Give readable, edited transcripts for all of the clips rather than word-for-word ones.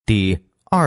第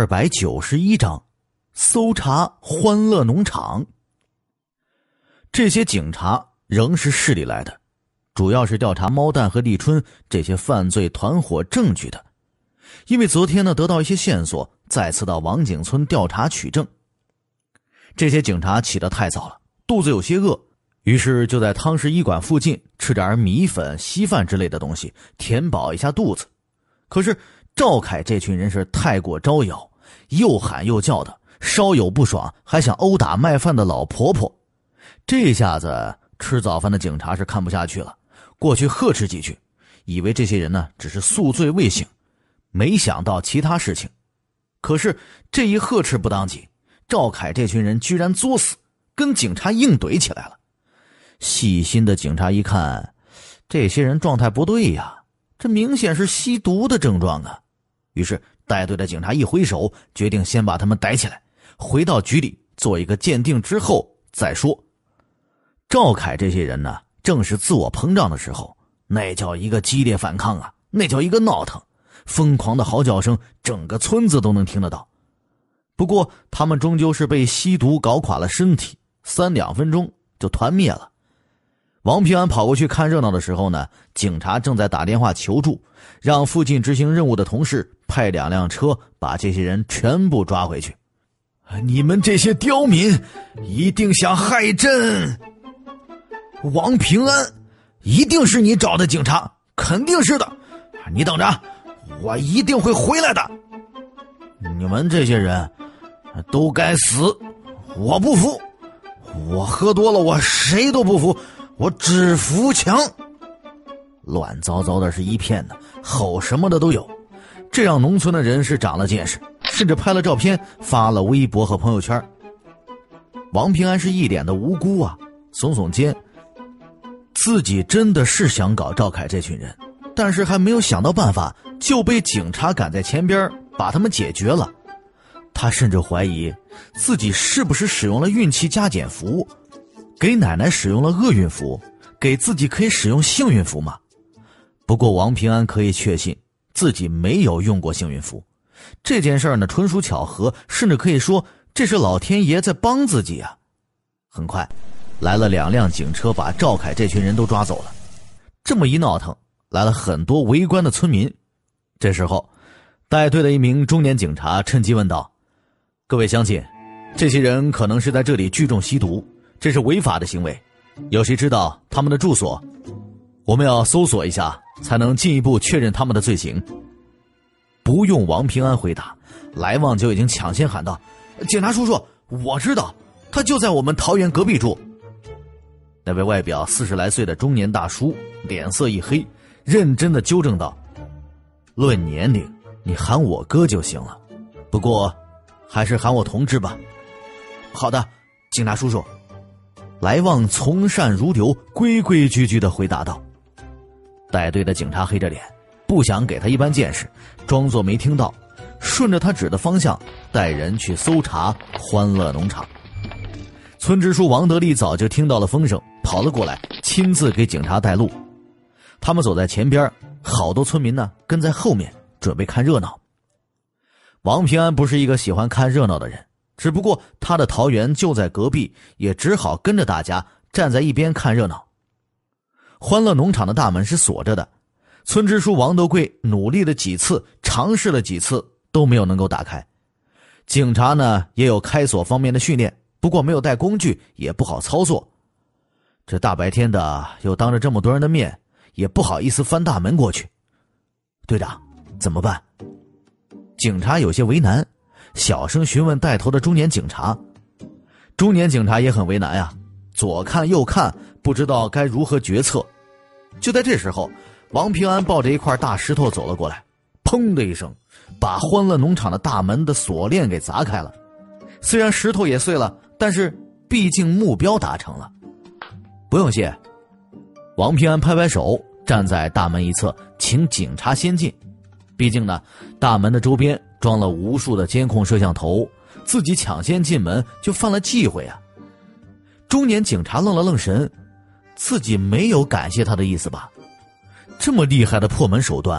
291章，搜查欢乐农场。这些警察仍是市里来的，主要是调查猫蛋和立春这些犯罪团伙证据的。因为昨天呢得到一些线索，再次到王井村调查取证。这些警察起得太早了，肚子有些饿，于是就在汤氏医馆附近吃点米粉、稀饭之类的东西，填饱一下肚子。可是赵凯这群人是太过招摇，又喊又叫的，稍有不爽还想殴打卖饭的老婆婆。这下子吃早饭的警察是看不下去了，过去呵斥几句，以为这些人呢只是宿醉未醒，没想到其他事情。可是这一呵斥不当即，赵凯这群人居然作死，跟警察硬怼起来了。细心的警察一看，这些人状态不对呀，这明显是吸毒的症状啊。于是带队的警察一挥手，决定先把他们逮起来，回到局里做一个鉴定之后再说。赵凯这些人呢，正是自我膨胀的时候，那叫一个激烈反抗啊，那叫一个闹腾，疯狂的嚎叫声整个村子都能听得到。不过他们终究是被吸毒搞垮了身体，3-2分钟就团灭了。王平安跑过去看热闹的时候呢，警察正在打电话求助，让附近执行任务的同事派2辆车把这些人全部抓回去。你们这些刁民一定想害朕！王平安，一定是你找的警察，肯定是的，你等着，我一定会回来的。你们这些人都该死，我不服，我喝多了，我谁都不服，我只服强。乱糟糟的是一片的，吼什么的都有，这让农村的人是长了见识，甚至拍了照片发了微博和朋友圈。王平安是一脸的无辜啊，耸耸肩，自己真的是想搞赵凯这群人，但是还没有想到办法，就被警察赶在前边把他们解决了。他甚至怀疑自己是不是使用了运气加减符，给奶奶使用了厄运符，给自己可以使用幸运符吗？不过王平安可以确信自己没有用过幸运符，这件事呢纯属巧合，甚至可以说这是老天爷在帮自己啊。很快来了2辆警车，把赵凯这群人都抓走了。这么一闹腾，来了很多围观的村民。这时候带队的一名中年警察趁机问道，各位乡亲，这些人可能是在这里聚众吸毒，这是违法的行为，有谁知道他们的住所？我们要搜索一下，才能进一步确认他们的罪行。不用王平安回答，来旺就已经抢先喊道，警察叔叔，我知道，他就在我们桃园隔壁住。那位外表40来岁的中年大叔脸色一黑，认真地纠正道，论年龄你喊我哥就行了，不过还是喊我同志吧。好的，警察叔叔。来旺从善如流，规规矩矩地回答道。带队的警察黑着脸，不想给他一般见识，装作没听到，顺着他指的方向带人去搜查欢乐农场。村支书王德利早就听到了风声，跑了过来，亲自给警察带路。他们走在前边，好多村民呢跟在后面，准备看热闹。王平安不是一个喜欢看热闹的人，只不过他的桃园就在隔壁，也只好跟着大家站在一边看热闹。欢乐农场的大门是锁着的，村支书王德贵努力了几次，尝试了几次，都没有能够打开。警察呢也有开锁方面的训练，不过没有带工具，也不好操作。这大白天的，又当着这么多人的面，也不好意思翻大门过去。队长，怎么办？警察有些为难，小声询问带头的中年警察。中年警察也很为难呀，左看右看，不知道该如何决策。就在这时候，王平安抱着一块大石头走了过来，砰的一声，把欢乐农场的大门的锁链给砸开了。虽然石头也碎了，但是毕竟目标达成了。不用谢。王平安拍拍手，站在大门一侧，请警察先进。毕竟呢，大门的周边装了无数的监控摄像头，自己抢先进门就犯了忌讳啊。中年警察愣了愣神，自己没有感谢他的意思吧？这么厉害的破门手段，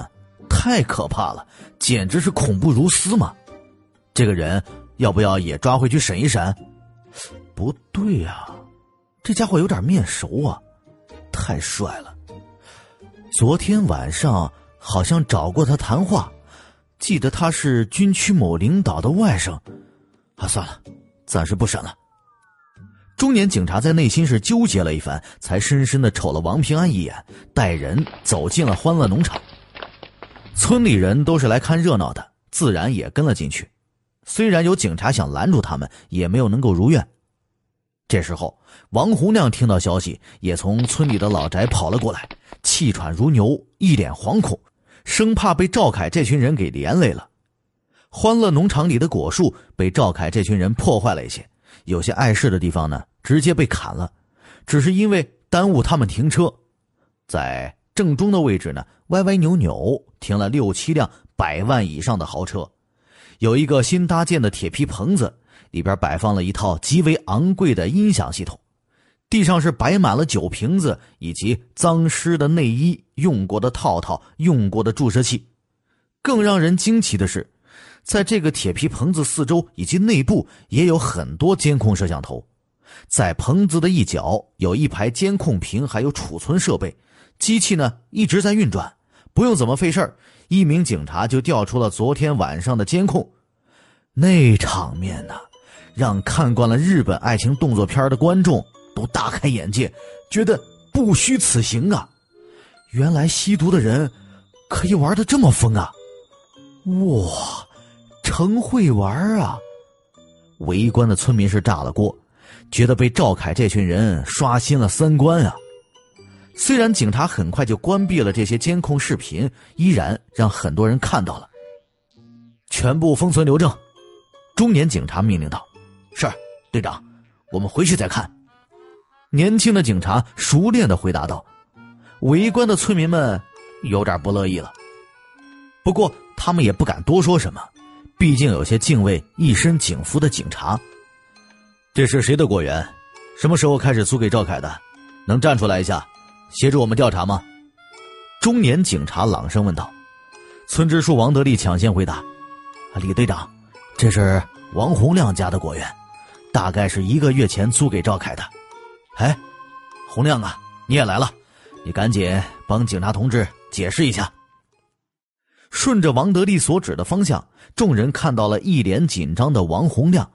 太可怕了，简直是恐怖如斯嘛！这个人要不要也抓回去审一审？不对啊，这家伙有点面熟啊，太帅了。昨天晚上好像找过他谈话，记得他是军区某领导的外甥。算了，暂时不审了。中年警察在内心是纠结了一番，才深深地瞅了王平安一眼，带人走进了欢乐农场。村里人都是来看热闹的，自然也跟了进去。虽然有警察想拦住他们，也没有能够如愿。这时候王洪亮听到消息，也从村里的老宅跑了过来，气喘如牛，一脸惶恐，生怕被赵凯这群人给连累了。欢乐农场里的果树被赵凯这群人破坏了一些，有些碍事的地方呢直接被砍了，只是因为耽误他们停车。在正中的位置呢，歪歪扭扭停了6、7辆100万以上的豪车，有一个新搭建的铁皮棚子，里边摆放了一套极为昂贵的音响系统，地上是摆满了酒瓶子以及脏湿的内衣、用过的套套、用过的注射器。更让人惊奇的是，在这个铁皮棚子四周以及内部也有很多监控摄像头，在棚子的一角有一排监控屏，还有储存设备，机器呢一直在运转，不用怎么费事儿，一名警察就调出了昨天晚上的监控。那场面呢，让看惯了日本爱情动作片的观众都大开眼界，觉得不虚此行啊！原来吸毒的人可以玩得这么疯啊！哇，真会玩啊！围观的村民是炸了锅，觉得被赵凯这群人刷新了三观啊！虽然警察很快就关闭了这些监控视频，依然让很多人看到了。全部封存留证。中年警察命令道：是，队长，我们回去再看。年轻的警察熟练地回答道。围观的村民们有点不乐意了，不过他们也不敢多说什么，毕竟有些敬畏一身警服的警察。这是谁的果园？什么时候开始租给赵凯的？能站出来一下，协助我们调查吗？中年警察朗声问道。村支书王德利抢先回答：李队长，这是王洪亮家的果园，大概是1个月前租给赵凯的。哎，洪亮啊，你也来了，你赶紧帮警察同志解释一下。顺着王德利所指的方向，众人看到了一脸紧张的王洪亮。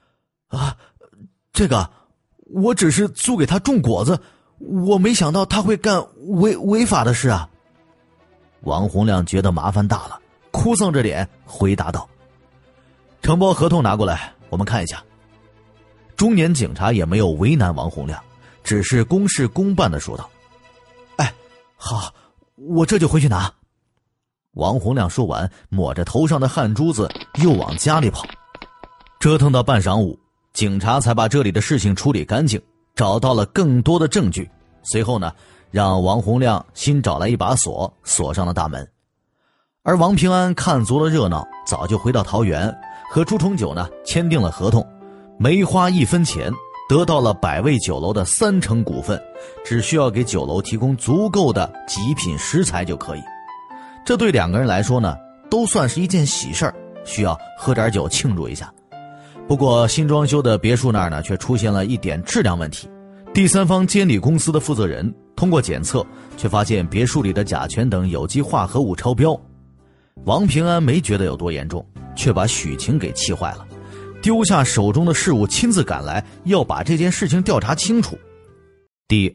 这个我只是租给他种果子，我没想到他会干违法的事啊。王洪亮觉得麻烦大了，哭丧着脸回答道：承包合同拿过来，我们看一下。中年警察也没有为难王洪亮，只是公事公办地说道：哎，好，我这就回去拿。王洪亮说完，抹着头上的汗珠子又往家里跑。折腾到半晌午，警察才把这里的事情处理干净，找到了更多的证据。随后呢，让王洪亮新找来一把锁，锁上了大门。而王平安看足了热闹，早就回到桃园，和朱重九呢签订了合同，没花1分钱，得到了百味酒楼的3成股份，只需要给酒楼提供足够的极品食材就可以。这对2个人来说呢，都算是一件喜事儿，需要喝点酒庆祝一下。不过新装修的别墅那儿呢，却出现了一点质量问题。第三方监理公司的负责人通过检测，却发现别墅里的甲醛等有机化合物超标。王平安没觉得有多严重，却把许晴给气坏了，丢下手中的事物，亲自赶来，要把这件事情调查清楚。第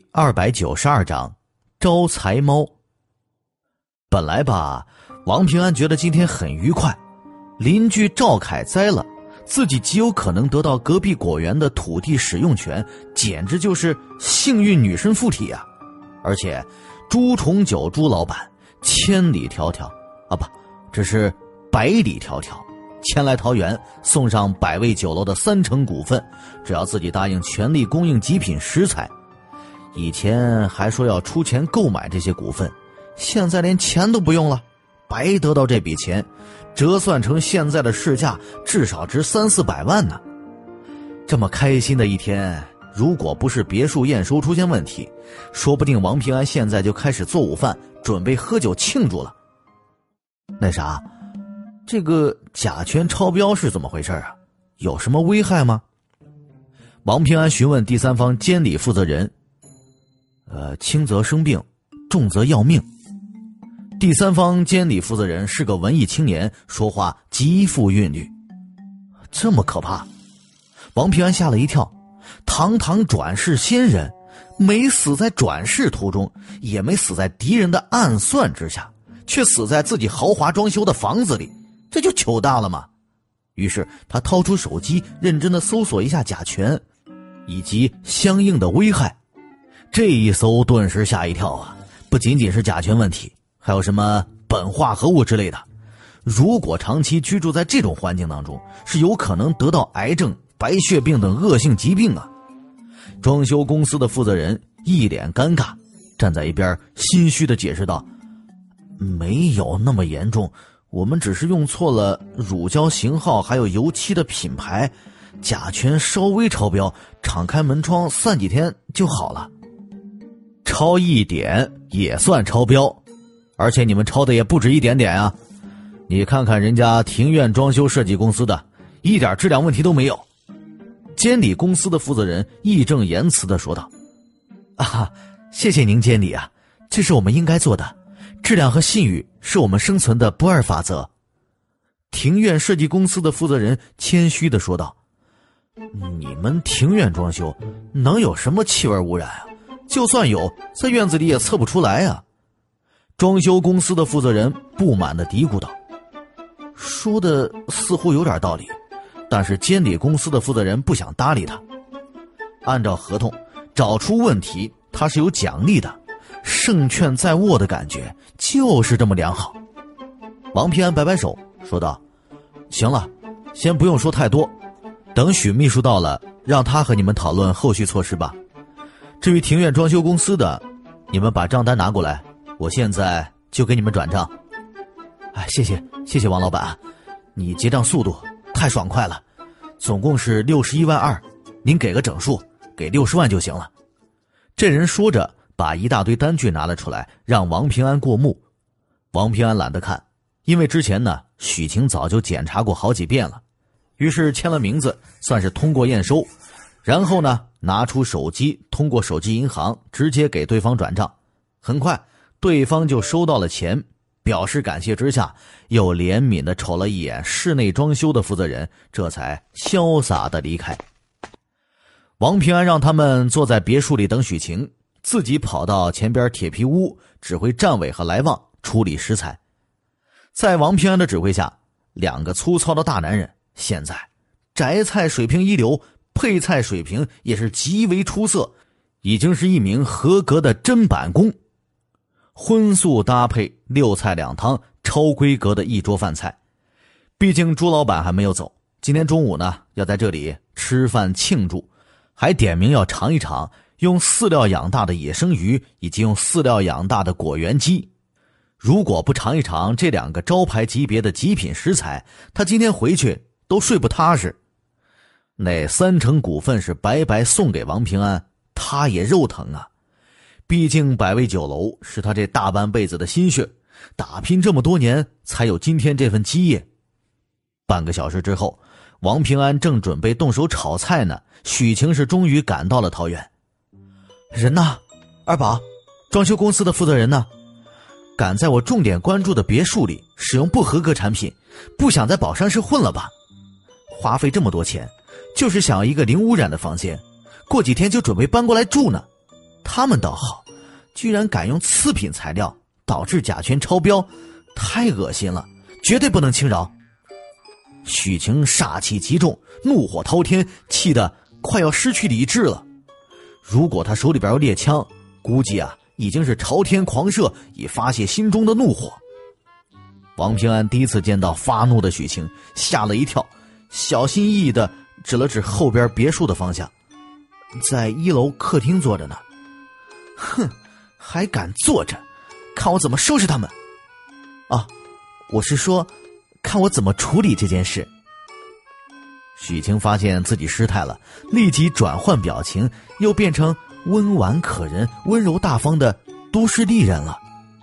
292章招财猫。本来吧，王平安觉得今天很愉快，邻居赵凯栽了，自己极有可能得到隔壁果园的土地使用权，简直就是幸运女神附体啊！而且朱重九朱老板千里迢迢不，这是百里迢迢前来桃园，送上百味酒楼的3成股份，只要自己答应全力供应极品食材。以前还说要出钱购买这些股份，现在连钱都不用了，白得到这笔钱，折算成现在的市价至少值300-400万呢。这么开心的一天，如果不是别墅验收出现问题，说不定王平安现在就开始做午饭，准备喝酒庆祝了。 那啥，这个甲醛超标是怎么回事啊？有什么危害吗？王平安询问第三方监理负责人。轻则生病，重则要命。第三方监理负责人是个文艺青年，说话极富韵律。这么可怕？王平安吓了一跳，堂堂转世仙人，没死在转世途中，也没死在敌人的暗算之下，却死在自己豪华装修的房子里，这就糗大了吗？于是他掏出手机，认真地搜索一下甲醛以及相应的危害。这一搜顿时吓一跳啊！不仅仅是甲醛问题，还有什么苯化合物之类的。如果长期居住在这种环境当中，是有可能得到癌症、白血病等恶性疾病啊！装修公司的负责人一脸尴尬，站在一边心虚地解释道：没有那么严重，我们只是用错了乳胶型号还有油漆的品牌，甲醛稍微超标，敞开门窗散几天就好了。超一点也算超标，而且你们超的也不止一点点啊！你看看人家庭院装修设计公司的，一点质量问题都没有。监理公司的负责人义正言辞地说道：谢谢您监理啊，这是我们应该做的，质量和信誉是我们生存的不二法则。庭院设计公司的负责人谦虚地说道：你们庭院装修能有什么气味污染啊？就算有，在院子里也测不出来啊！装修公司的负责人不满地嘀咕道。说的似乎有点道理，但是监理公司的负责人不想搭理他。按照合同，找出问题他是有奖励的，胜券在握的感觉就是这么良好。王平安摆摆手说道：行了，先不用说太多，等许秘书到了，让他和你们讨论后续措施吧。至于庭院装修公司的，你们把账单拿过来，我现在就给你们转账。谢谢王老板，你结账速度太爽快了，总共是61万2，您给个整数，给60万就行了。这人说着把一大堆单据拿了出来，让王平安过目。王平安懒得看，因为之前呢许晴早就检查过好几遍了，于是签了名字，算是通过验收。然后呢拿出手机，通过手机银行直接给对方转账。很快对方就收到了钱，表示感谢之下，又怜悯地瞅了一眼室内装修的负责人，这才潇洒地离开。王平安让他们坐在别墅里等许晴，自己跑到前边铁皮屋指挥站委和来旺处理食材。在王平安的指挥下，两个粗糙的大男人现在摘菜水平一流，配菜水平也是极为出色，已经是一名合格的砧板工。荤素搭配，6菜2汤，超规格的一桌饭菜。毕竟朱老板还没有走，今天中午呢要在这里吃饭庆祝，还点名要尝一尝用饲料养大的野生鱼以及用饲料养大的果园鸡。如果不尝一尝这两个招牌级别的极品食材，他今天回去都睡不踏实。那3成股份是白白送给王平安，他也肉疼啊。毕竟百味酒楼是他这大半辈子的心血，打拼这么多年才有今天这份基业。半个小时之后，王平安正准备动手炒菜呢，许晴是终于赶到了桃园。人呢？二宝，装修公司的负责人呢？敢在我重点关注的别墅里使用不合格产品，不想在宝山市混了吧？花费这么多钱，就是想要一个零污染的房间，过几天就准备搬过来住呢。他们倒好，居然敢用次品材料，导致甲醛超标，太恶心了，绝对不能轻饶。许晴煞气极重，怒火滔天，气得快要失去理智了。如果他手里边有猎枪，估计已经是朝天狂射，以发泄心中的怒火。王平安第一次见到发怒的许晴，吓了一跳，小心翼翼地指了指后边别墅的方向，在1楼客厅坐着呢。哼，还敢坐着，看我怎么收拾他们。我是说看我怎么处理这件事。许晴发现自己失态了，立即转换表情，又变成温婉可人、温柔大方的都市丽人了。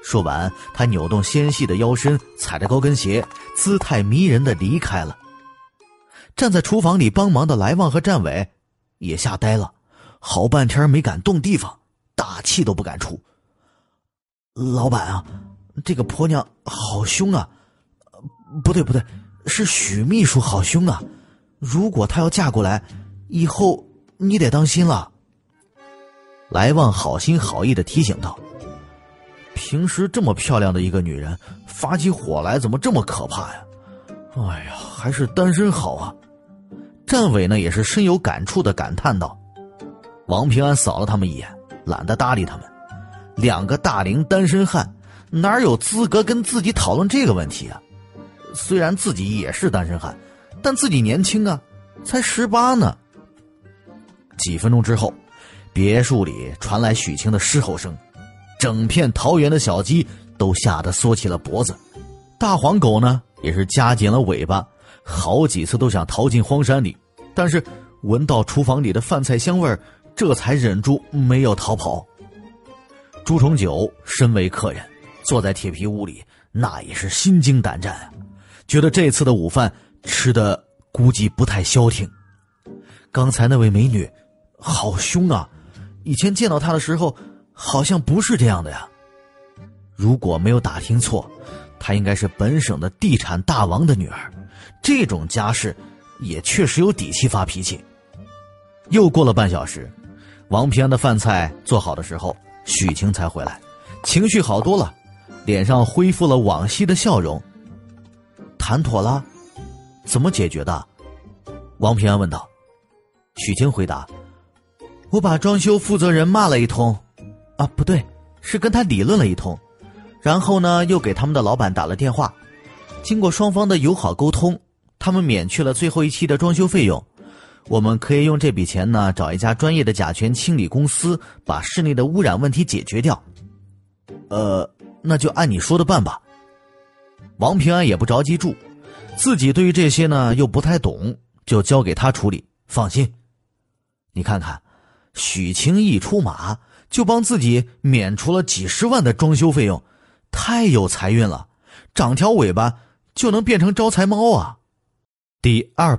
说完，他扭动纤细的腰身，踩着高跟鞋，姿态迷人地离开了。站在厨房里帮忙的来旺和战伟也吓呆了，好半天没敢动地方，大气都不敢出。老板啊，这个婆娘好凶啊！不对，是许秘书好凶啊！如果她要嫁过来，以后你得当心了。来旺好心好意地提醒道。平时这么漂亮的一个女人，发起火来怎么这么可怕呀？哎呀，还是单身好啊！战伟呢也是深有感触地感叹道。王平安扫了他们一眼，懒得搭理他们。两个大龄单身汉哪有资格跟自己讨论这个问题啊？虽然自己也是单身汉，但自己年轻啊，才18呢。几分钟之后，别墅里传来许晴的狮吼声，整片桃园的小鸡都吓得缩起了脖子，大黄狗呢也是夹紧了尾巴，好几次都想逃进荒山里，但是闻到厨房里的饭菜香味，这才忍住没有逃跑。朱重九身为客人，坐在铁皮屋里，那也是心惊胆战啊，觉得这次的午饭吃的估计不太消停。刚才那位美女好凶啊，以前见到她的时候好像不是这样的呀。如果没有打听错，她应该是本省的地产大王的女儿，这种家世也确实有底气发脾气。又过了半小时，王平安的饭菜做好的时候，许晴才回来，情绪好多了，脸上恢复了往昔的笑容。谈妥了？怎么解决的？王平安问道。许晴回答，我把装修负责人骂了一通，啊，不对，是跟他理论了一通，然后呢又给他们的老板打了电话，经过双方的友好沟通，他们免去了最后一期的装修费用，我们可以用这笔钱呢找一家专业的甲醛清理公司把室内的污染问题解决掉。那就按你说的办吧。王平安也不着急住，自己对于这些呢又不太懂，就交给他处理，放心。你看看，许晴一出马就帮自己免除了几十万的装修费用，太有财运了，长条尾巴就能变成招财猫啊。第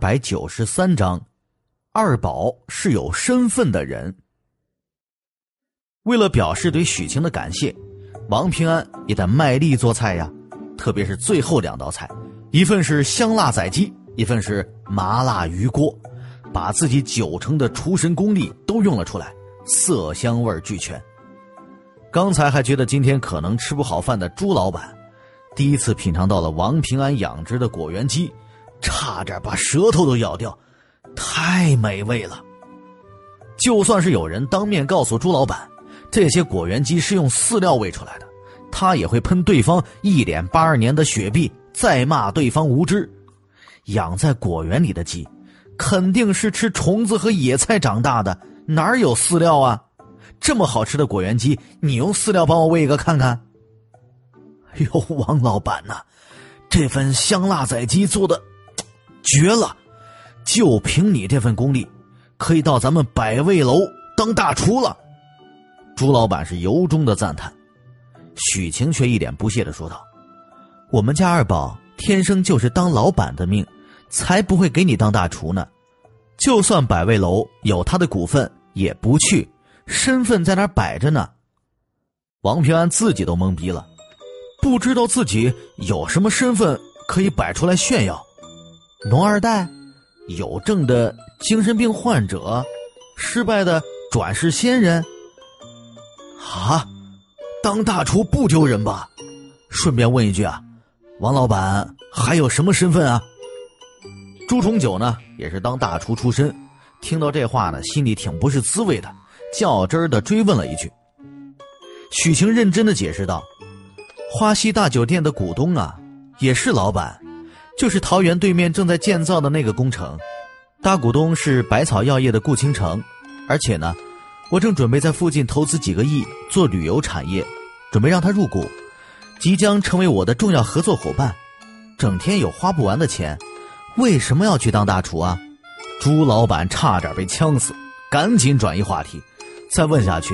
293章，二宝是有身份的人。为了表示对许晴的感谢，王平安也得卖力做菜呀，特别是最后2道菜，一份是香辣仔鸡，一份是麻辣鱼锅，把自己90%的厨神功力都用了出来，色香味俱全。刚才还觉得今天可能吃不好饭的朱老板，第一次品尝到了王平安养殖的果园鸡，差点把舌头都咬掉，太美味了。就算是有人当面告诉朱老板，这些果园鸡是用饲料喂出来的，他也会喷对方一脸82年的雪碧，再骂对方无知。养在果园里的鸡肯定是吃虫子和野菜长大的，哪有饲料啊？这么好吃的果园鸡，你用饲料帮我喂一个看看。哎呦，王老板呐，这份香辣仔鸡做的绝了，就凭你这份功力，可以到咱们百味楼当大厨了。朱老板是由衷的赞叹。许晴却一脸不屑地说道，我们家二宝天生就是当老板的命，才不会给你当大厨呢。就算百味楼有他的股份也不去，身份在那儿摆着呢。王平安自己都懵逼了，不知道自己有什么身份可以摆出来炫耀。农二代，有证的精神病患者，失败的转世仙人。啊，当大厨不丢人吧？顺便问一句啊，王老板还有什么身份啊？朱重九呢也是当大厨出身，听到这话呢心里挺不是滋味的，较真儿的追问了一句。许晴认真的解释道，花溪大酒店的股东啊也是老板，就是桃园对面正在建造的那个工程，大股东是百草药业的顾倾城，而且呢我正准备在附近投资几个亿做旅游产业，准备让他入股，即将成为我的重要合作伙伴。整天有花不完的钱，为什么要去当大厨啊？朱老板差点被呛死，赶紧转移话题，再问下去啊，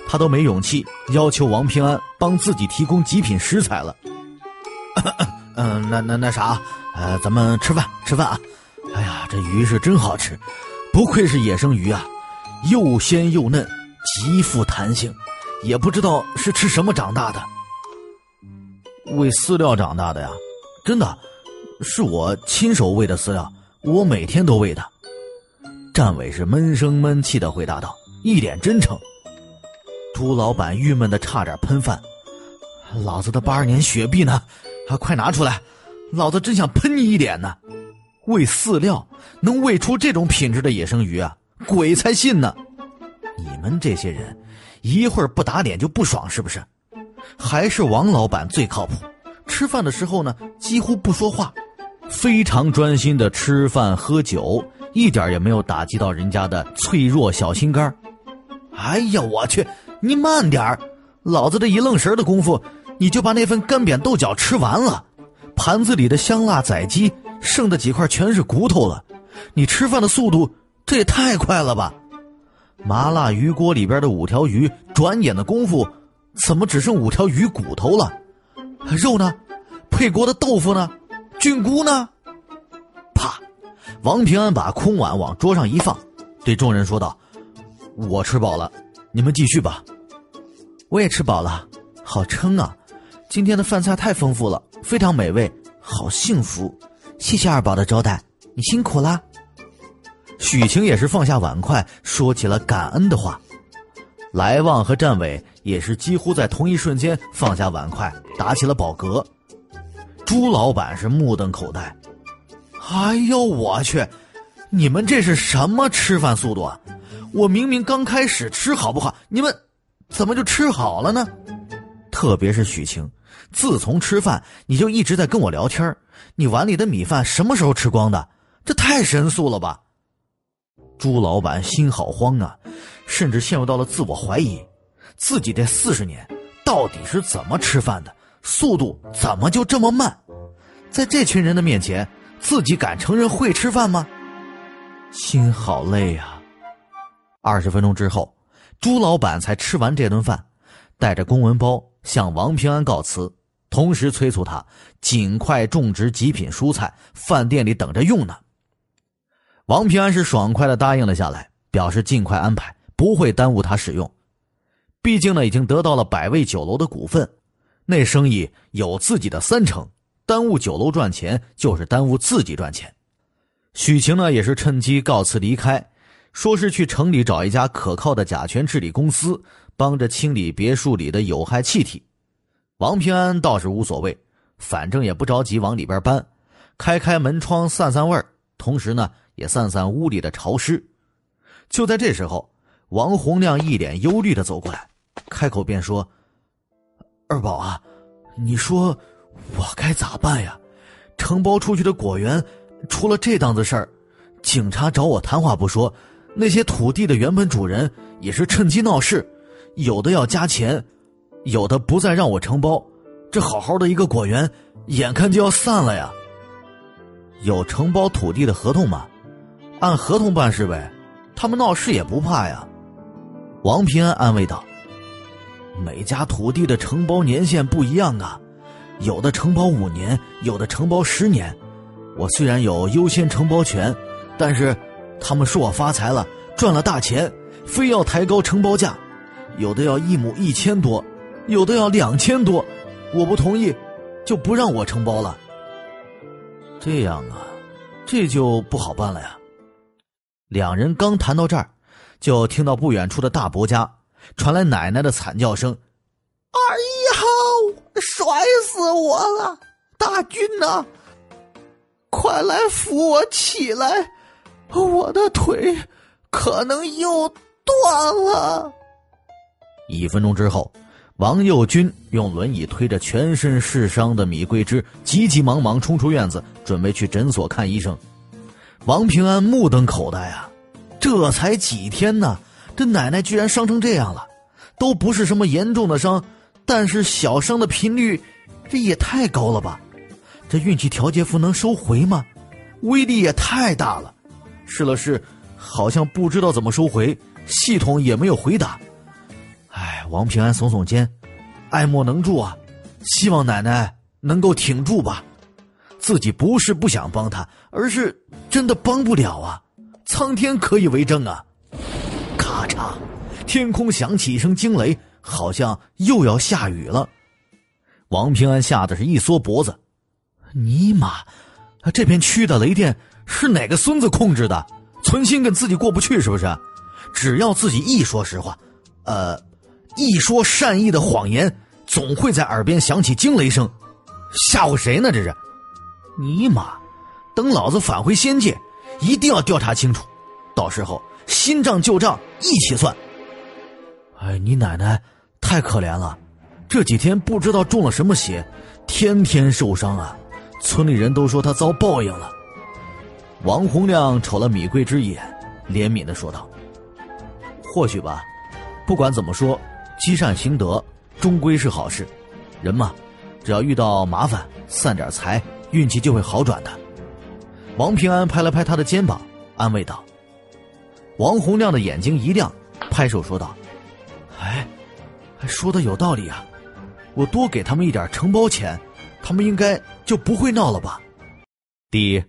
他都没勇气要求王平安帮自己提供极品食材了。那啥，咱们吃饭啊！哎呀，这鱼是真好吃，不愧是野生鱼啊，又鲜又嫩，极富弹性，也不知道是吃什么长大的。喂饲料长大的呀，真的，是我亲手喂的饲料，我每天都喂的。战伟是闷声闷气地回答道，一脸真诚。朱老板郁闷得差点喷饭，老子的82年雪碧呢？快拿出来，老子真想喷你一脸呢！喂饲料能喂出这种品质的野生鱼啊，鬼才信呢！你们这些人一会儿不打脸就不爽是不是？还是王老板最靠谱，吃饭的时候呢几乎不说话，非常专心的吃饭喝酒，一点也没有打击到人家的脆弱小心肝。哎呀我去，你慢点，老子这一愣神的功夫你就把那份干煸豆角吃完了，盘子里的香辣仔鸡剩的几块全是骨头了，你吃饭的速度这也太快了吧！麻辣鱼锅里边的5条鱼，转眼的功夫怎么只剩5条鱼骨头了？肉呢？配锅的豆腐呢？菌菇呢？啪！王平安把空碗往桌上一放，对众人说道：我吃饱了，你们继续吧。我也吃饱了，好撑啊，今天的饭菜太丰富了，非常美味，好幸福，谢谢二宝的招待，你辛苦啦。许晴也是放下碗筷，说起了感恩的话。来旺和战伟也是几乎在同一瞬间放下碗筷，打起了饱嗝。朱老板是目瞪口呆，哎呦我去，你们这是什么吃饭速度啊？我明明刚开始吃好不好，你们怎么就吃好了呢？特别是许晴，自从吃饭你就一直在跟我聊天，你碗里的米饭什么时候吃光的？这太神速了吧！朱老板心好慌啊，甚至陷入到了自我怀疑，自己这40年到底是怎么吃饭的，速度怎么就这么慢？在这群人的面前，自己敢承认会吃饭吗？心好累啊。20分钟之后，朱老板才吃完这顿饭，带着公文包向王平安告辞，同时催促他尽快种植极品蔬菜，饭店里等着用呢。王平安是爽快地答应了下来，表示尽快安排，不会耽误他使用。毕竟呢，已经得到了百味酒楼的股份，那生意有自己的30%，耽误酒楼赚钱就是耽误自己赚钱。许晴呢也是趁机告辞离开，说是去城里找一家可靠的甲醛治理公司，帮着清理别墅里的有害气体。王平安倒是无所谓，反正也不着急往里边搬，开门窗散散味儿，同时呢也散散屋里的潮湿。就在这时候，王洪亮一脸忧虑地走过来，开口便说：二宝啊，你说我该咋办呀？承包出去的果园出了这档子事儿，警察找我谈话不说，那些土地的原本主人也是趁机闹事，有的要加钱，有的不再让我承包，这好好的一个果园眼看就要散了呀。有承包土地的合同吗？按合同办事呗，他们闹事也不怕呀。王平安安慰道：每家土地的承包年限不一样啊，有的承包5年，有的承包10年。我虽然有优先承包权，但是他们说我发财了，赚了大钱，非要抬高承包价，有的要1亩1000多，有的要2000多，我不同意，就不让我承包了。这样啊，这就不好办了呀。两人刚谈到这儿，就听到不远处的大伯家传来奶奶的惨叫声：哎呀，摔死我了！大军啊，快来扶我起来，我的腿可能又断了。1分钟之后，王佑军用轮椅推着全身是伤的米桂枝，急急忙忙冲出院子，准备去诊所看医生。王平安目瞪口呆啊，这才几天呢，这奶奶居然伤成这样了，都不是什么严重的伤，但是小伤的频率这也太高了吧？这运气调节符能收回吗？威力也太大了。试了试，好像不知道怎么收回，系统也没有回答。哎王平安耸耸肩，爱莫能助啊，希望奶奶能够挺住吧。自己不是不想帮他，而是真的帮不了啊，苍天可以为证啊。咔嚓，天空响起一声惊雷，好像又要下雨了。王平安吓得是一缩脖子，尼玛，这片区域的雷电是哪个孙子控制的？存心跟自己过不去是不是？只要自己一说实话，一说善意的谎言，总会在耳边响起惊雷声，吓唬谁呢这是？尼玛，等老子返回仙界，一定要调查清楚，到时候新账旧账一起算。你奶奶太可怜了，这几天不知道中了什么邪，天天受伤啊，村里人都说她遭报应了。王洪亮瞅了米贵之一眼，怜悯地说道：或许吧，不管怎么说，积善行德终归是好事，人嘛，只要遇到麻烦散点财，运气就会好转的。王平安拍了拍他的肩膀，安慰道。王洪亮的眼睛一亮，拍手说道：说的有道理啊，我多给他们一点承包钱，他们应该就不会闹了吧。第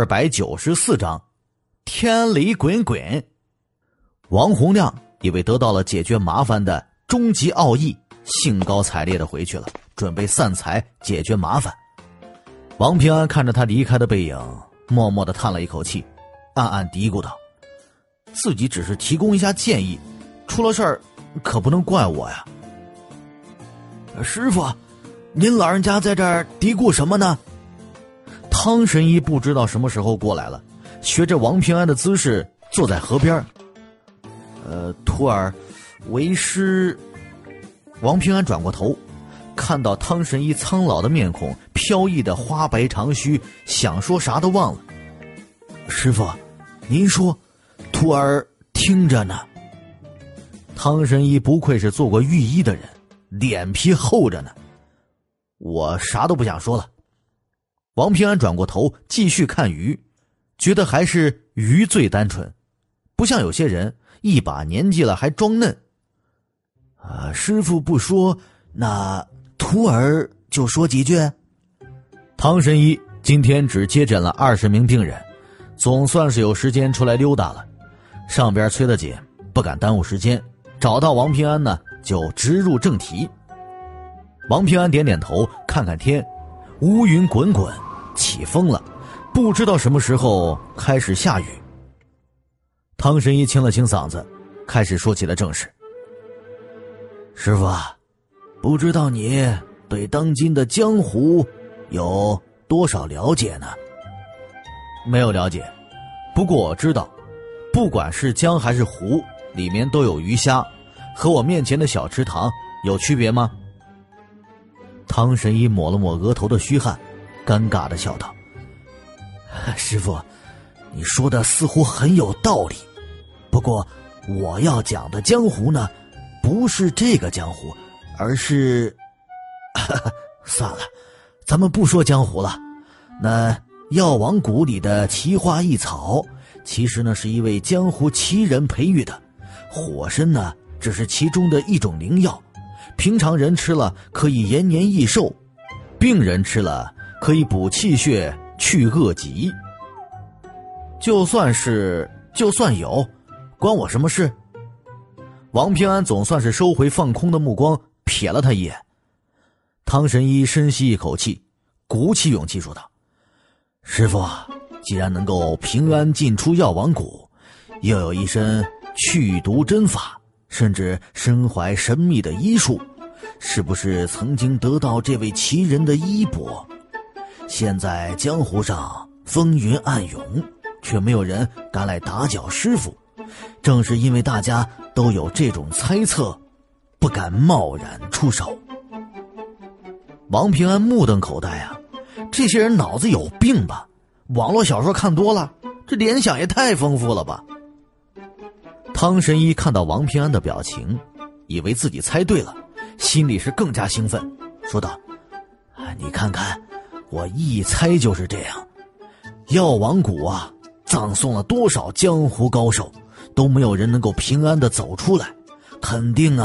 294章，天雷滚滚。王洪亮以为得到了解决麻烦的终极奥义，兴高采烈地回去了，准备散财解决麻烦。王平安看着他离开的背影，默默地叹了一口气，暗暗嘀咕道：自己只是提供一下建议，出了事儿可不能怪我呀。师傅，您老人家在这儿嘀咕什么呢？汤神医不知道什么时候过来了，学着王平安的姿势坐在河边。徒儿为师。王平安转过头，看到汤神医苍老的面孔，飘逸的花白长须，想说啥都忘了。师傅，您说，徒儿听着呢。汤神医不愧是做过御医的人，脸皮厚着呢。我啥都不想说了。王平安转过头继续看鱼，觉得还是鱼最单纯，不像有些人一把年纪了还装嫩。师傅不说，那徒儿就说几句。汤神医今天只接诊了20名病人，总算是有时间出来溜达了。上边催得紧，不敢耽误时间，找到王平安呢，就直入正题。王平安点点头，看看天，乌云滚滚，起风了，不知道什么时候开始下雨。汤神医清了清嗓子，开始说起了正事。师傅啊，不知道你对当今的江湖有多少了解呢？没有了解，不过我知道，不管是江还是湖，里面都有鱼虾，和我面前的小池塘有区别吗？汤神医抹了抹额头的虚汗，尴尬地笑道：师傅，你说的似乎很有道理，不过我要讲的江湖呢，不是这个江湖，而是算了，咱们不说江湖了。那药王谷里的奇花异草，其实呢是一位江湖奇人培育的，火参呢只是其中的一种灵药，平常人吃了可以延年益寿，病人吃了可以补气血去恶疾。就算有，关我什么事？王平安总算是收回放空的目光，瞥了他一眼。汤神医深吸一口气，鼓起勇气说道：师傅，既然能够平安进出药王谷，又有一身去毒针法，甚至身怀神秘的医术，是不是曾经得到这位奇人的衣钵？现在江湖上风云暗涌，却没有人敢来打搅师傅，正是因为大家都有这种猜测，不敢贸然出手。王平安目瞪口呆啊，这些人脑子有病吧？网络小说看多了，这联想也太丰富了吧。汤神医看到王平安的表情，以为自己猜对了，心里是更加兴奋，说道：你看看，我一猜就是这样。药王谷啊，葬送了多少江湖高手，都没有人能够平安的走出来，肯定啊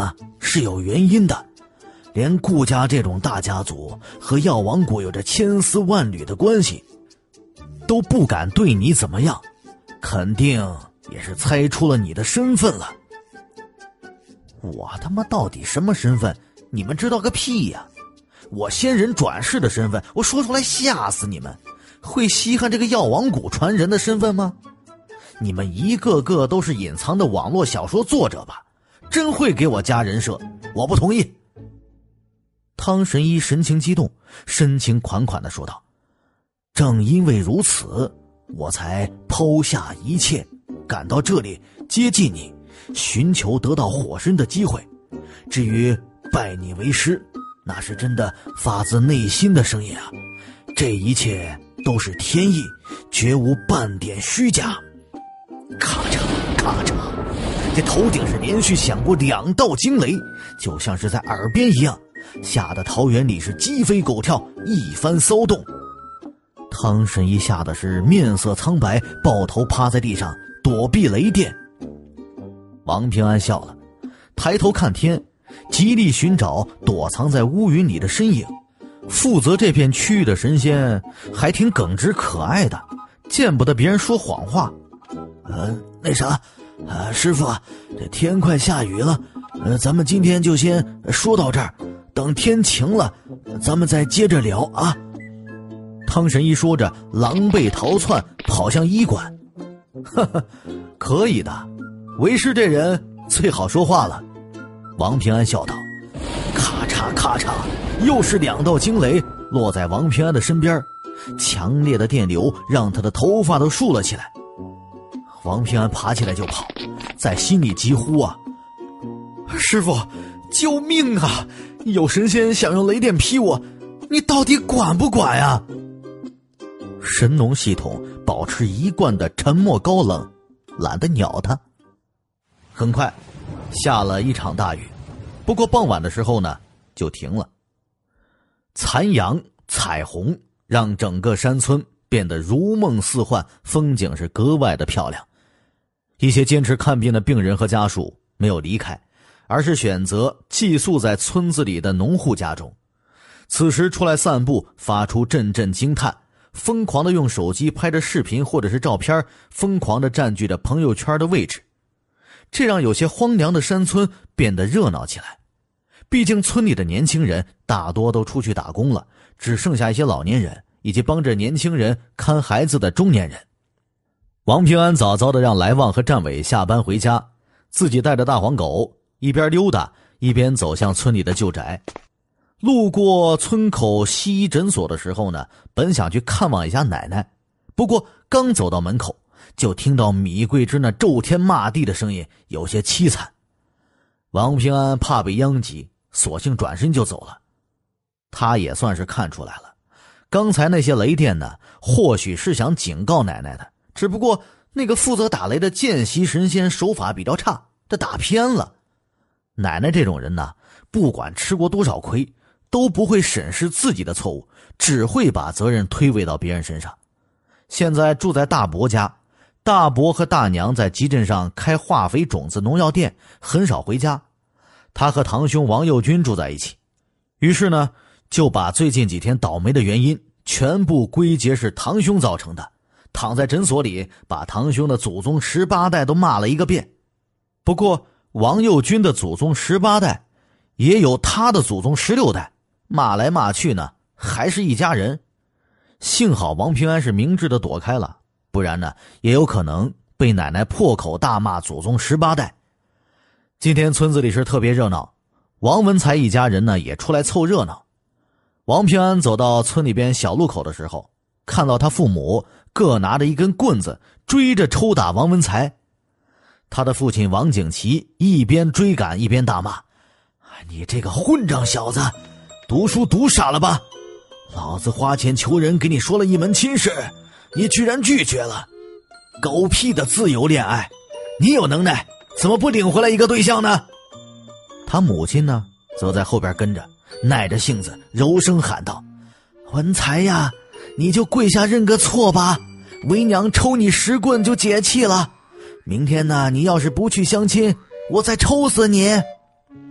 是有原因的，连顾家这种大家族和药王谷有着千丝万缕的关系，都不敢对你怎么样，肯定也是猜出了你的身份了。我他妈到底什么身份？你们知道个屁呀！我仙人转世的身份，我说出来吓死你们！会稀罕这个药王谷传人的身份吗？你们一个个都是隐藏的网络小说作者吧？真会给我加人设，我不同意！汤神医神情激动，深情款款地说道：正因为如此，我才抛下一切，赶到这里接近你，寻求得到火身的机会。至于拜你为师，那是真的发自内心的声音啊！这一切都是天意，绝无半点虚假。咔嚓咔嚓，这头顶是连续响过2道惊雷，就像是在耳边一样，吓得桃园里是鸡飞狗跳，一番骚动。汤神医吓得是面色苍白，抱头趴在地上躲避雷电。王平安笑了，抬头看天，极力寻找躲藏在乌云里的身影。负责这片区域的神仙还挺耿直可爱的，见不得别人说谎话。那啥，师傅，这天快下雨了，咱们今天就先说到这儿，等天晴了，咱们再接着聊啊。汤神医说着，狼狈逃窜，跑向医馆。呵呵，可以的，为师这人最好说话了。王平安笑道。咔嚓咔嚓，又是2道惊雷落在王平安的身边，强烈的电流让他的头发都竖了起来。王平安爬起来就跑，在心里急呼啊：师傅，救命啊！有神仙想用雷电劈我，你到底管不管呀？神农系统保持一贯的沉默高冷，懒得鸟他。很快下了一场大雨，不过傍晚的时候呢就停了。残阳彩虹让整个山村变得如梦似幻，风景是格外的漂亮。一些坚持看病的病人和家属没有离开，而是选择寄宿在村子里的农户家中。此时出来散步，发出阵阵惊叹，疯狂地用手机拍着视频或者是照片，疯狂地占据着朋友圈的位置。这让有些荒凉的山村变得热闹起来。毕竟村里的年轻人大多都出去打工了，只剩下一些老年人以及帮着年轻人看孩子的中年人。王平安早早地让来旺和战伟下班回家，自己带着大黄狗一边溜达一边走向村里的旧宅。路过村口西医诊所的时候呢，本想去看望一下奶奶，不过刚走到门口就听到米桂枝那咒天骂地的声音，有些凄惨。王平安怕被殃及，索性转身就走了。他也算是看出来了，刚才那些雷电呢，或许是想警告奶奶的，只不过那个负责打雷的见习神仙手法比较差，这打偏了。奶奶这种人呢，不管吃过多少亏，都不会审视自己的错误，只会把责任推诿到别人身上。现在住在大伯家，大伯和大娘在集镇上开化肥种子农药店，很少回家。他和堂兄王佑军住在一起，于是呢，就把最近几天倒霉的原因全部归结是堂兄造成的，躺在诊所里把堂兄的祖宗18代都骂了一个遍。不过王佑军的祖宗18代也有他的祖宗16代，骂来骂去呢，还是一家人。幸好王平安是明智的躲开了，不然呢，也有可能被奶奶破口大骂祖宗18代。今天村子里是特别热闹，王文才一家人呢也出来凑热闹。王平安走到村里边小路口的时候，看到他父母各拿着一根棍子追着抽打王文才。他的父亲王景琦一边追赶一边大骂：你这个混账小子，读书读傻了吧？老子花钱求人给你说了一门亲事，你居然拒绝了。狗屁的自由恋爱，你有能耐怎么不领回来一个对象呢？他母亲呢则在后边跟着，耐着性子柔声喊道：文才呀，你就跪下认个错吧，为娘抽你10棍就解气了。明天呢，你要是不去相亲，我再抽死你。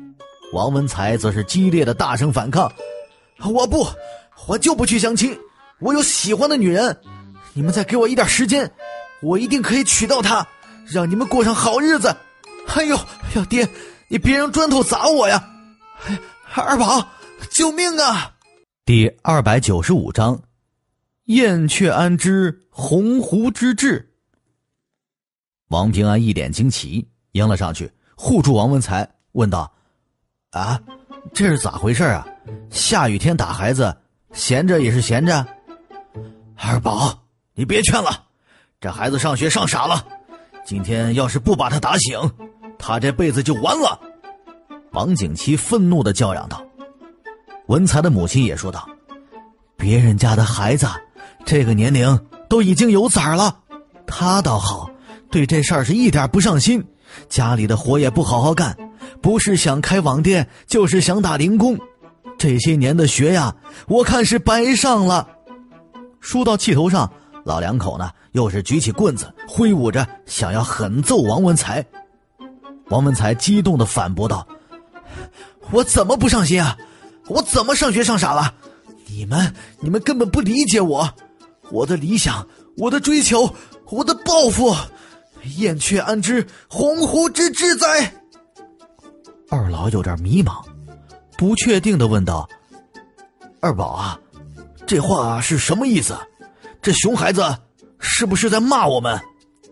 王文才则是激烈的大声反抗：“我就不去相亲，我有喜欢的女人，你们再给我一点时间，我一定可以娶到她，让你们过上好日子。哎呦，爹，你别用砖头砸我呀！二宝，救命啊！”第295章，燕雀安知鸿鹄之志。王平安一脸惊奇，迎了上去，护住王文才，问道：“啊，这是咋回事啊？下雨天打孩子，闲着也是闲着？”“二宝，你别劝了，这孩子上学上傻了，今天要是不把他打醒，他这辈子就完了。”王景琦愤怒地叫嚷道。文才的母亲也说道：“别人家的孩子这个年龄都已经有崽儿了，他倒好，对这事儿是一点不上心，家里的活也不好好干，不是想开网店就是想打零工，这些年的学呀，我看是白上了。”说到气头上，老两口呢又是举起棍子挥舞着，想要狠揍王文才。王文才激动地反驳道：“我怎么不上心啊？我怎么上学上傻了？你们根本不理解我的理想，我的追求，我的抱负，燕雀安知鸿鹄之志哉？”二老有点迷茫，不确定地问道：“二宝啊，这话是什么意思？这熊孩子是不是在骂我们？”“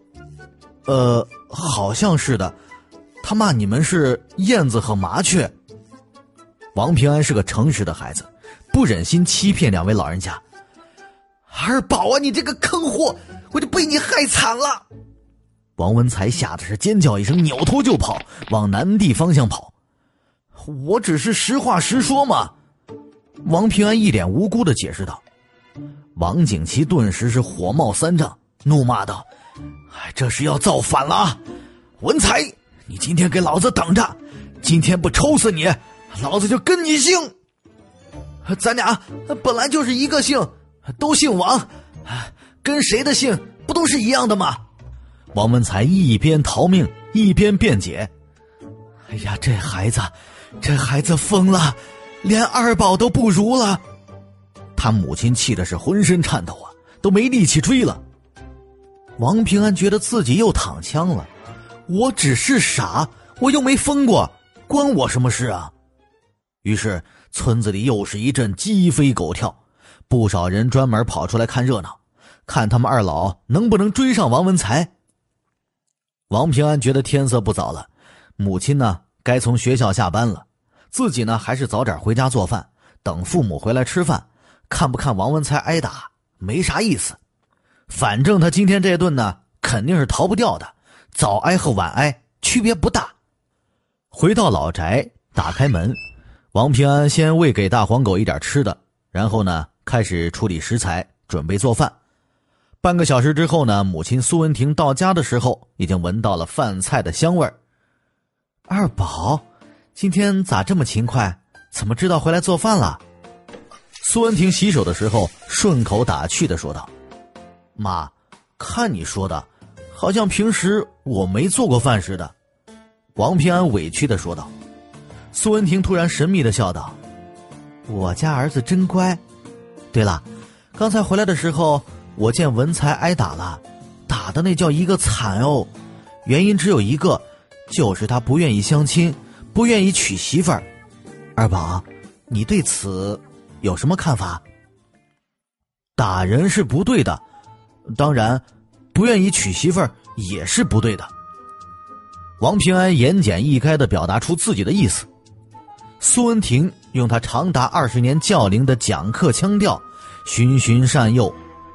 好像是的，他骂你们是燕子和麻雀。”王平安是个诚实的孩子，不忍心欺骗两位老人家。“二宝啊，你这个坑货，我就被你害惨了！”王文才吓得是尖叫一声，扭头就跑，往南地方向跑。“我只是实话实说嘛。”王平安一脸无辜地解释道。王景琦顿时是火冒三丈，怒骂道：“这是要造反了啊！文才，你今天给老子等着，今天不抽死你，老子就跟你姓！咱俩本来就是一个姓，都姓王，跟谁的姓不都是一样的吗？”王文才一边逃命一边辩解：“哎呀，这孩子疯了，连二宝都不如了。”他母亲气的是浑身颤抖啊，都没力气追了。王平安觉得自己又躺枪了，我只是傻，我又没疯过，关我什么事啊？于是村子里又是一阵鸡飞狗跳，不少人专门跑出来看热闹，看他们二老能不能追上王文才。王平安觉得天色不早了，母亲呢该从学校下班了，自己呢还是早点回家做饭，等父母回来吃饭，看不看王文才挨打没啥意思，反正他今天这顿呢肯定是逃不掉的，早挨和晚挨区别不大。回到老宅，打开门，王平安先喂给大黄狗一点吃的，然后呢开始处理食材，准备做饭。半个小时之后呢，母亲苏文婷到家的时候已经闻到了饭菜的香味儿。“二宝，今天咋这么勤快？怎么知道回来做饭了？”苏文婷洗手的时候顺口打趣地说道：“妈，看你说的，好像平时我没做过饭似的。”王平安委屈地说道。苏文婷突然神秘地笑道：“我家儿子真乖。对了，刚才回来的时候我见文才挨打了，打的那叫一个惨哦，原因只有一个，就是他不愿意相亲，不愿意娶媳妇儿。二宝，你对此有什么看法？”“打人是不对的，当然不愿意娶媳妇儿也是不对的。”王平安言简意赅地表达出自己的意思。苏文婷用他长达20年教龄的讲课腔调循循善诱：“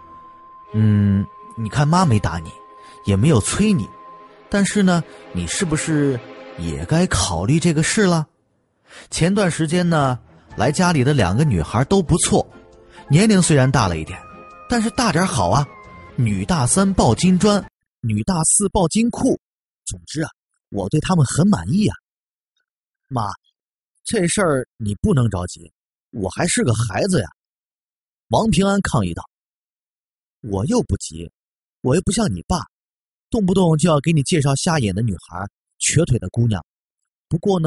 你看妈没打你，也没有催你，但是呢，你是不是也该考虑这个事了？前段时间呢，来家里的2个女孩都不错，年龄虽然大了一点，但是大点好啊，女大3抱金砖，女大4抱金库，总之啊，我对他们很满意啊。妈，这事儿你不能着急，我还是个孩子呀。”王平安抗议道。“我又不急，我又不像你爸，动不动就要给你介绍瞎眼的女孩，瘸腿的姑娘。不过呢，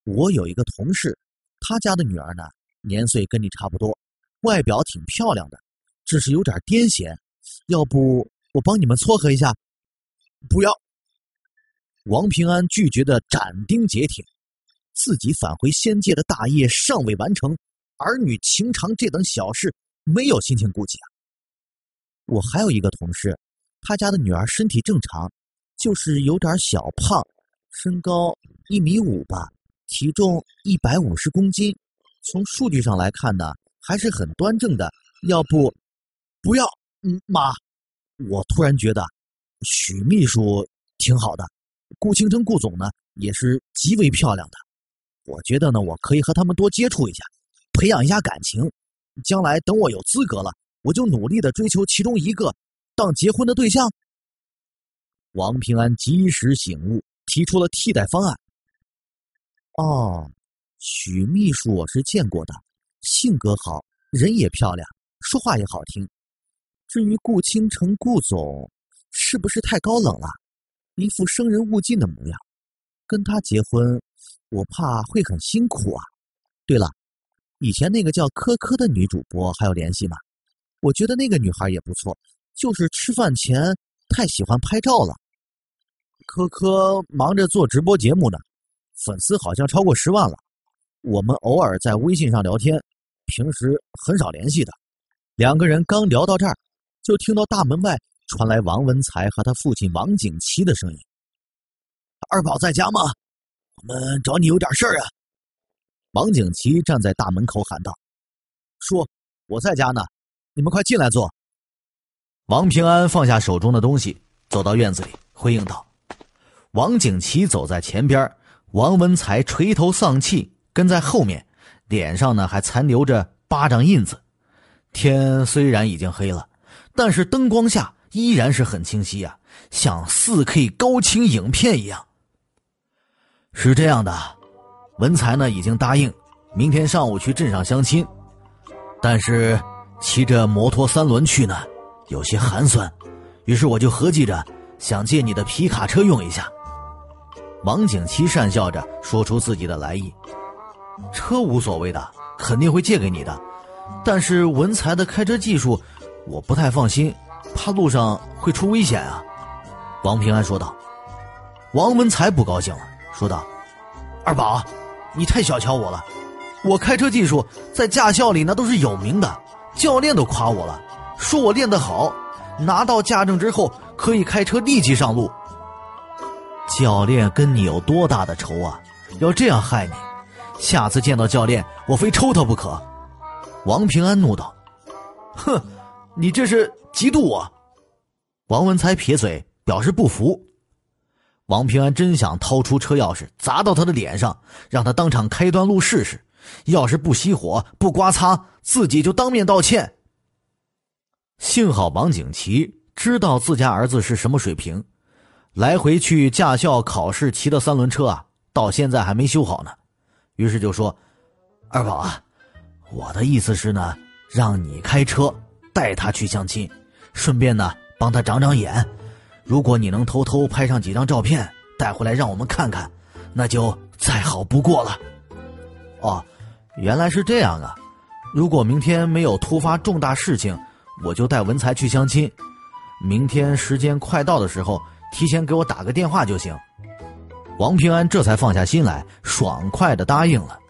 我有一个同事，他家的女儿呢，年岁跟你差不多，外表挺漂亮的，只是有点癫痫，要不我帮你们撮合一下？不要！王平安拒绝的斩钉截铁，自己返回仙界的大业尚未完成，儿女情长这等小事没有心情顾及啊。我还有一个同事，他家的女儿身体正常，就是有点小胖，身高1.5米吧，体重150公斤，从数据上来看呢，还是很端正的。要不，不要，妈，我突然觉得许秘书挺好的，顾倾城顾总呢也是极为漂亮的。我觉得呢，我可以和他们多接触一下，培养一下感情。将来等我有资格了，我就努力的追求其中一个当结婚的对象。王平安及时醒悟，提出了替代方案。哦，许秘书我是见过的，性格好，人也漂亮，说话也好听。至于顾倾城顾总，是不是太高冷了，一副生人勿近的模样？跟他结婚，我怕会很辛苦啊。对了，以前那个叫科科的女主播还有联系吗？我觉得那个女孩也不错，就是吃饭前太喜欢拍照了。科科忙着做直播节目呢，粉丝好像超过10万了。我们偶尔在微信上聊天，平时很少联系的。两个人刚聊到这儿，就听到大门外传来王文才和他父亲王景琦的声音：“二宝在家吗？我们找你有点事儿啊。”王景琦站在大门口喊道：“叔，我在家呢，你们快进来坐。”王平安放下手中的东西，走到院子里回应道。王景琦走在前边，王文才垂头丧气跟在后面，脸上呢还残留着巴掌印子。天虽然已经黑了，但是灯光下依然是很清晰啊，像 4K 高清影片一样。是这样的，文才呢已经答应明天上午去镇上相亲，但是骑着摩托3轮去呢有些寒酸，于是我就合计着想借你的皮卡车用一下。王景琦讪笑着说出自己的来意：“车无所谓的，肯定会借给你的，但是文才的开车技术我不太放心，怕路上会出危险啊。”王平安说道。王文才不高兴了，说道：“二宝，你太小瞧我了，我开车技术在驾校里那都是有名的，教练都夸我了，说我练得好，拿到驾证之后可以开车立即上路。”教练跟你有多大的仇啊？要这样害你，下次见到教练我非抽他不可。王平安怒道：“哼，你这是嫉妒我！”王文才撇嘴表示不服。王平安真想掏出车钥匙砸到他的脸上，让他当场开段路试试，要是不熄火不刮擦，自己就当面道歉。幸好王景琦知道自家儿子是什么水平，来回去驾校考试骑的3轮车啊，到现在还没修好呢。于是就说：“二宝啊，我的意思是呢，让你开车带他去相亲，顺便呢帮他长长眼。如果你能偷偷拍上几张照片带回来让我们看看，那就再好不过了。”哦，原来是这样啊。如果明天没有突发重大事情，我就带文才去相亲。明天时间快到的时候，提前给我打个电话就行。王平安这才放下心来，爽快地答应了。